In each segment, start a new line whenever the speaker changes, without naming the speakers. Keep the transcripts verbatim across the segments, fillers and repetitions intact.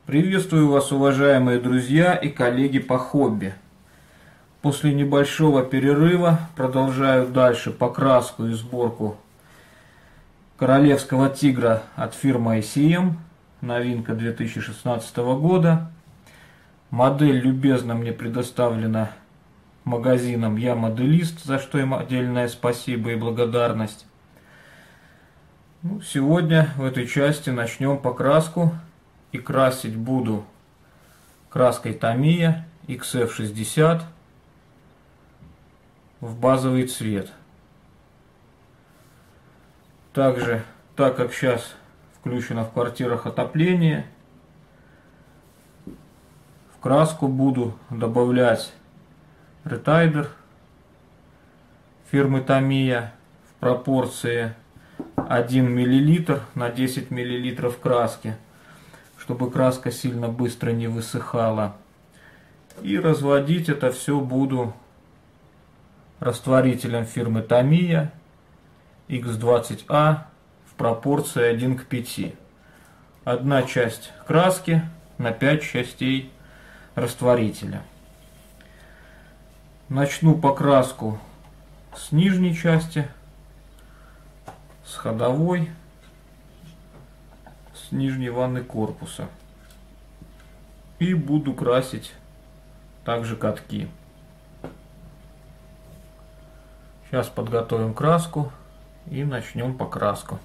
Приветствую вас, уважаемые друзья и коллеги по хобби. После небольшого перерыва продолжаю дальше покраску и сборку королевского тигра от фирмы ай си эм, новинка две тысячи шестнадцатого года. Модель любезно мне предоставлена магазином «Я моделист», за что им отдельное спасибо и благодарность. Ну, сегодня в этой части начнем покраску. И красить буду краской Tamiya икс эф шестьдесят в базовый цвет. Также, так как сейчас включено в квартирах отопление, в краску буду добавлять ретайдер фирмы Tamiya в пропорции один миллилитр на десять миллилитров краски, чтобы краска сильно быстро не высыхала. И разводить это все буду растворителем фирмы Tamiya икс двадцать а в пропорции один к пяти. Одна часть краски на пять частей растворителя. Начну покраску с нижней части, с ходовой, с нижней ванны корпуса. И буду красить также катки. Сейчас подготовим краску и начнем покраску.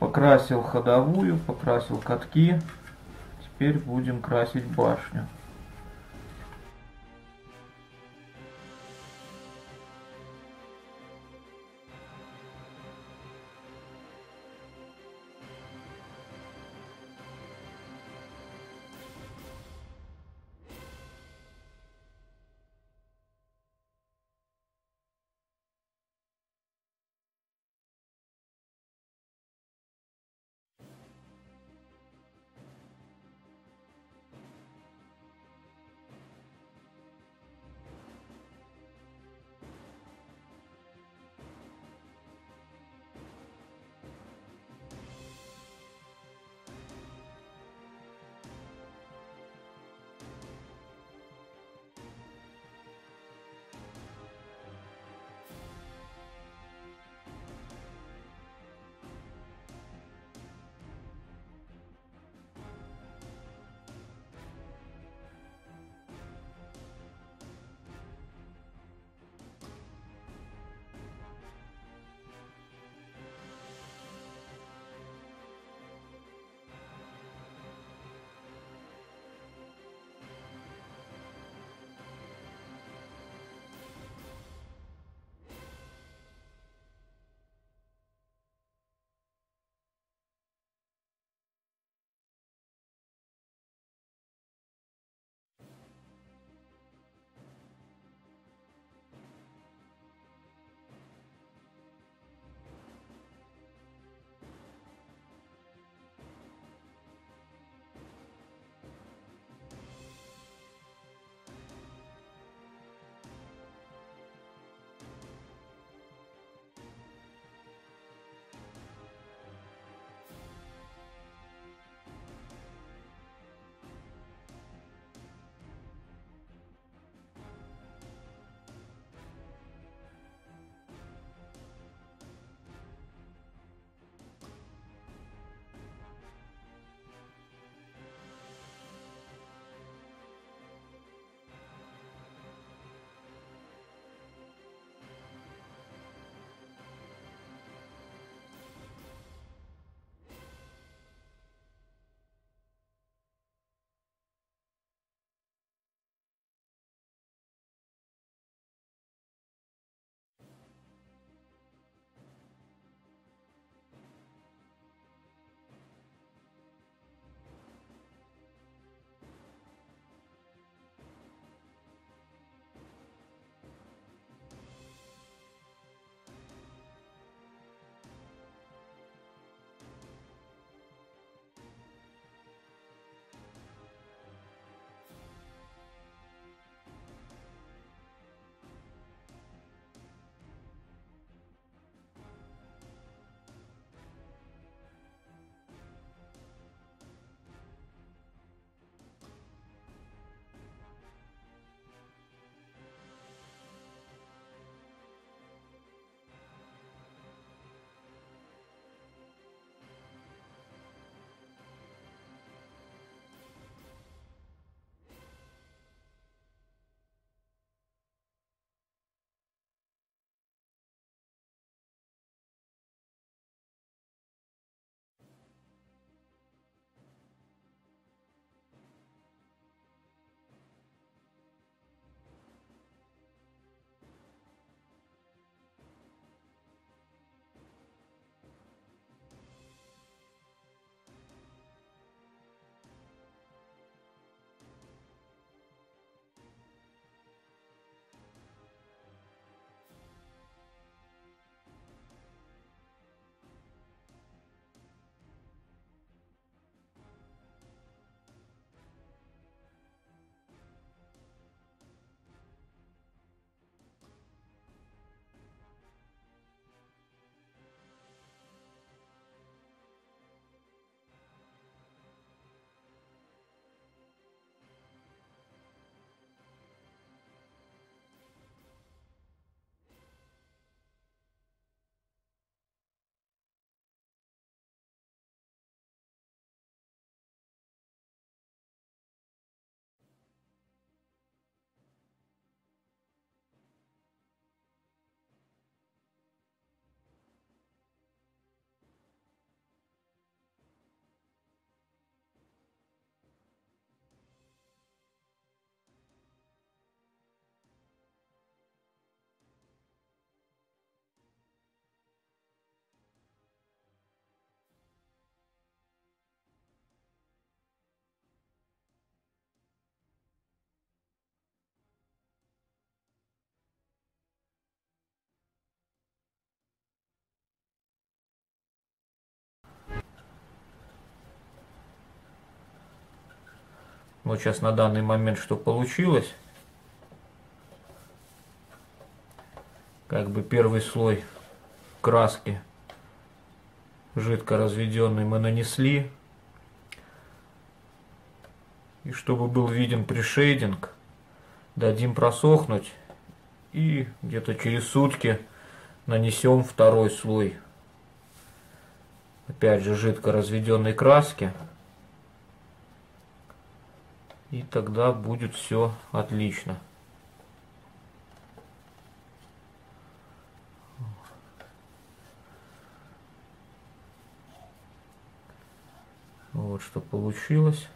Покрасил ходовую, покрасил катки. Теперь будем красить башню. Вот сейчас на данный момент что получилось. Как бы первый слой краски жидко разведенный мы нанесли. И чтобы был виден пришейдинг, дадим просохнуть. И где-то через сутки нанесем второй слой. Опять же жидко разведенной краски. И тогда будет все отлично. Вот что получилось.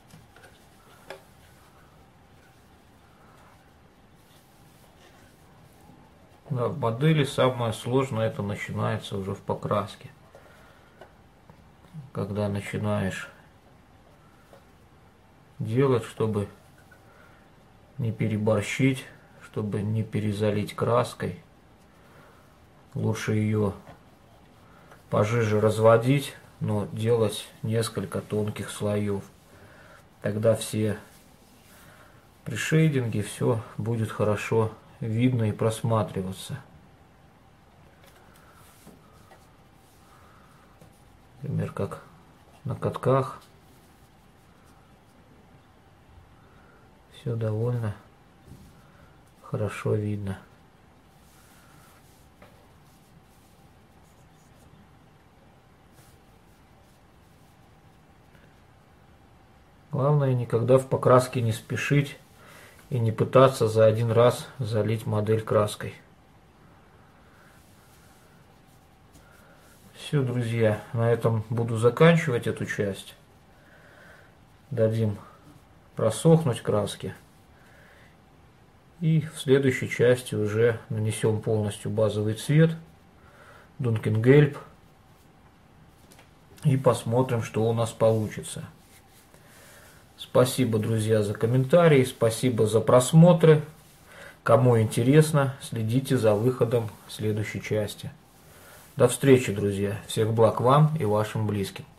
Да, в модели самое сложное это начинается уже в покраске. Когда начинаешь делать, чтобы не переборщить, чтобы не перезалить краской. Лучше ее пожиже разводить, но делать несколько тонких слоев. Тогда все пришейдинги, все будет хорошо видно и просматриваться. Например, как на катках. Все довольно хорошо видно. Главное, никогда в покраске не спешить и не пытаться за один раз залить модель краской. Все, друзья, на этом буду заканчивать эту часть. Дадим просохнуть краски. И в следующей части уже нанесем полностью базовый цвет Dunkin Gelb. И посмотрим, что у нас получится. Спасибо, друзья, за комментарии, спасибо за просмотры. Кому интересно, следите за выходом следующей части. До встречи, друзья. Всех благ вам и вашим близким.